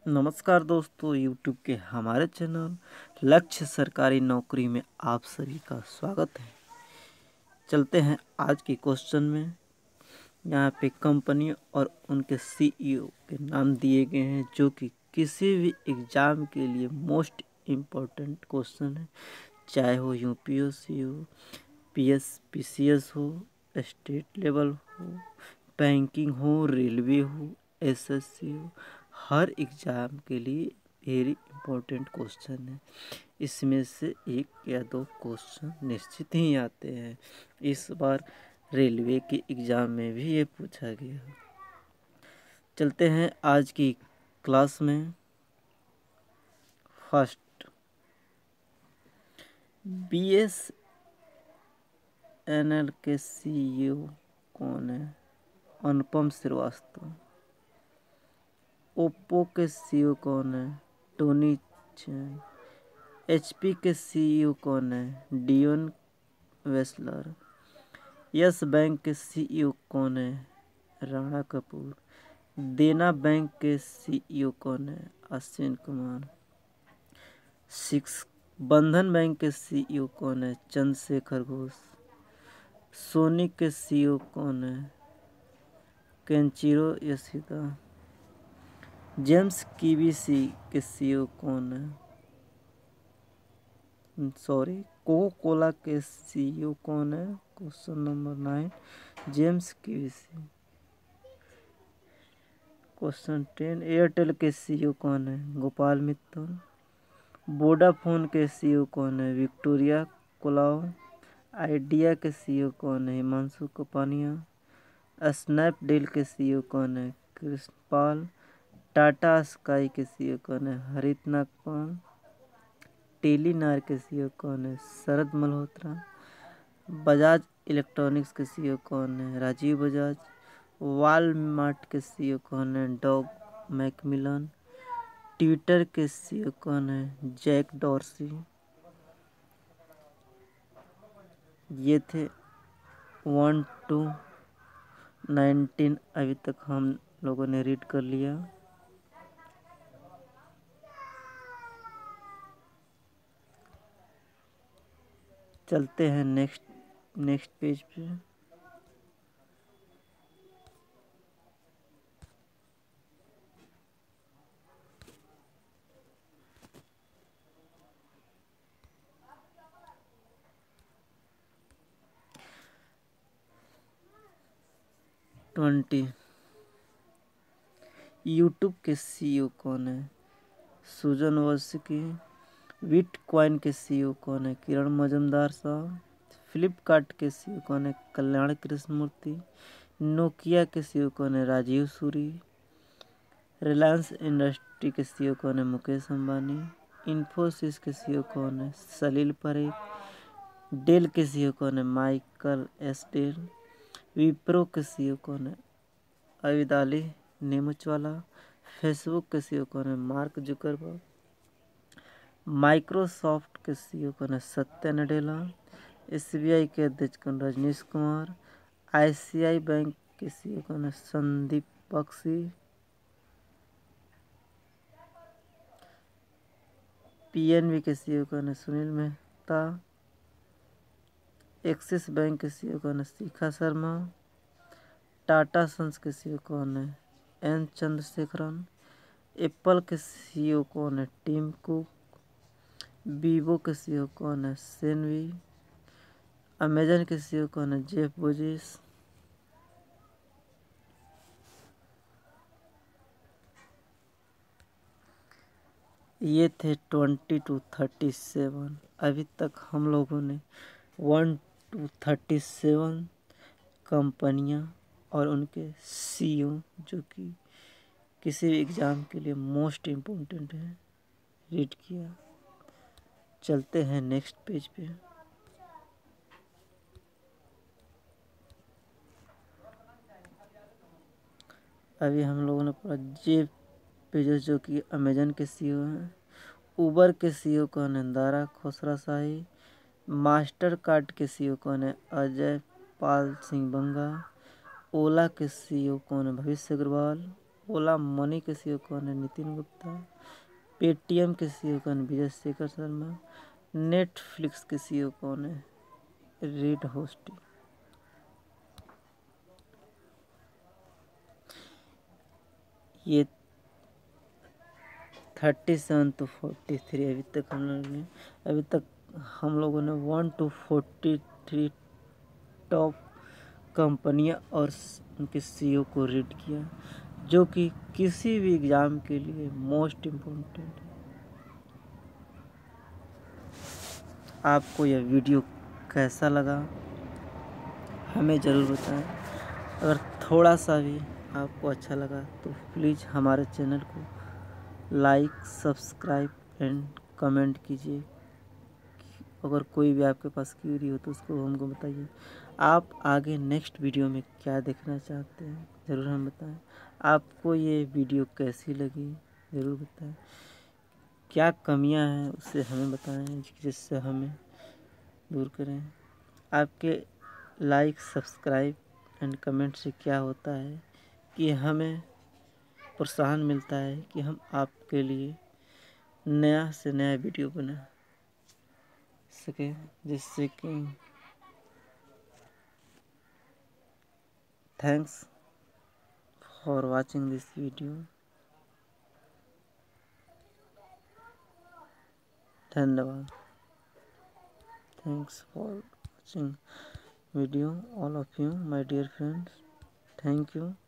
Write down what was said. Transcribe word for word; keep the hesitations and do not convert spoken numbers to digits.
नमस्कार दोस्तों, यूट्यूब के हमारे चैनल लक्ष्य सरकारी नौकरी में आप सभी का स्वागत है। चलते हैं आज के क्वेश्चन में। यहाँ पे कंपनी और उनके सीईओ के नाम दिए गए हैं जो कि किसी भी एग्ज़ाम के लिए मोस्ट इम्पोर्टेंट क्वेश्चन है, चाहे वो यूपीएससी हो, पीएस पीसीएस हो, स्टेट लेवल हो, बैंकिंग हो, रेलवे हो, एसएससी हो। हर एग्ज़ाम के लिए वेरी इम्पोर्टेंट क्वेश्चन है। इसमें से एक या दो क्वेश्चन निश्चित ही आते हैं। इस बार रेलवे के एग्ज़ाम में भी ये पूछा गया। चलते हैं आज की क्लास में। फर्स्ट, बीएसएनएल के सीईओ कौन है? अनुपम श्रीवास्तव। ओप्पो के सीईओ कौन है? Tony Chan. एचपी के सीईओ कौन है? Dion Weisler. यस बैंक के सीईओ कौन है? राणा कपूर। देना बैंक के सीईओ कौन है? अश्विन कुमार। सिक्स, बंधन बैंक के सीईओ कौन है? चंद्रशेखर घोष। सोनी के सीईओ कौन है? Kenichiro Yoshida. जेम्स केबीसी के सीईओ कौन है? सॉरी कोको कोला के सीईओ कौन है? Question number nine, James KBC. Question ten, Airtel के सीईओ कौन है? गोपाल मित्तल। वोडाफोन के सीईओ कौन है? Victoria Colao. आइडिया के सीईओ कौन है? हिमांशु कपानिया। स्नैपडील के सीईओ कौन है? कृष्णपाल। टाटा स्काई के सीईओ कौन है? हरित नागपाल। टेलीनार के सीईओ कौन है? शरद मल्होत्रा। बजाज इलेक्ट्रॉनिक्स के सीईओ कौन है? राजीव बजाज। वॉलमार्ट के सीईओ कौन है? Doug McMillon. ट्विटर के सीईओ कौन है? Jack Dorsey. ये थे वन टू नाइनटीन। अभी तक हम लोगों ने रीड कर लिया। चलते हैं नेक्स्ट नेक्स्ट पेज पे। ट्वेंटी, यूट्यूब के सीईओ कौन है? सुजन वर्सिकी। बिटकॉइन के सीईओ कौन है? किरण मजूमदार साहब। फ्लिपकार्ट के सीईओ कौन है? कल्याण कृष्णमूर्ति। नोकिया के सीईओ कौन है? राजीव सूरी। रिलायंस इंडस्ट्री के सीईओ कौन है? मुकेश अंबानी। इन्फोसिस के सीईओ कौन है? सलील परेख। डेल के सीईओ कौन है? Michael S del. विप्रो के सीईओ कौन है? अविदाली नेमुचवाला। फेसबुक के सीईओ कौन है? Mark Zuckerberg. माइक्रोसॉफ्ट के सीईओ कौन है? सत्या नडेला। एसबीआई के अध्यक्ष कौन? रजनीश कुमार। आईसीआई बैंक के सीईओ कौन है? संदीप बख्शी। पीएनबी के सीईओ कौन है? सुनील मेहता। एक्सिस बैंक के सीईओ कौन है? शिखा शर्मा। टाटा सन्स के सीईओ कौन है? एन चंद्रशेखरन। एप्पल के सीईओ कौन है? Tim Cook. वीवो के सीईओ कौन है? सेनवी। अमेजन के सीईओ कौन है? Jeff Bezos. ये थे ट्वेंटी टू थर्टी सेवन। अभी तक हम लोगों ने वन टू थर्टी सेवन कंपनियां और उनके सीईओ जो कि किसी भी एग्ज़ाम के लिए मोस्ट इम्पोर्टेंट है रीड किया। चलते हैं नेक्स्ट पेज पे। अभी हम लोगों ने पढ़ा जेफ बेजोस जो कि अमेजन के सीईओ हैं। उबर के सीईओ कौन है? Dara Khosrowshahi. मास्टर कार्ड के सीईओ कौन है? अजय पाल सिंह बंगा। ओला के सीईओ कौन है? भविष्य अग्रवाल। ओला मनी के सीईओ कौन है? नितिन गुप्ता। पेटीएम के सीईओ कौन है? विजय शेखर शर्मा। नेटफ्लिक्स के सीईओ कौन है? रीड होस्टी। ये thirty seven two forty three अभी तक हम लोगों ने अभी तक हम लोगों ने one two forty three top कंपनियां और उनके सीईओ को रीड किया, जो कि किसी भी एग्ज़ाम के लिए मोस्ट इम्पोर्टेंट है। आपको यह वीडियो कैसा लगा हमें ज़रूर बताएं। अगर थोड़ा सा भी आपको अच्छा लगा तो प्लीज़ हमारे चैनल को लाइक, सब्सक्राइब एंड कमेंट कीजिए। अगर कोई भी आपके पास क्वेरी हो तो उसको हमको बताइए। आप आगे नेक्स्ट वीडियो में क्या देखना चाहते हैं ज़रूर हम बताएं। आपको ये वीडियो कैसी लगी ज़रूर बताएं। क्या कमियां हैं उससे हमें बताएं, जिससे हमें दूर करें। आपके लाइक, सब्सक्राइब एंड कमेंट से क्या होता है कि हमें प्रोत्साहन मिलता है कि हम आपके लिए नया से नया वीडियो बना सके, जिससे कि thanks for watching this video. धन्यवाद। Thanks for watching video all of you my dear friends. Thank you.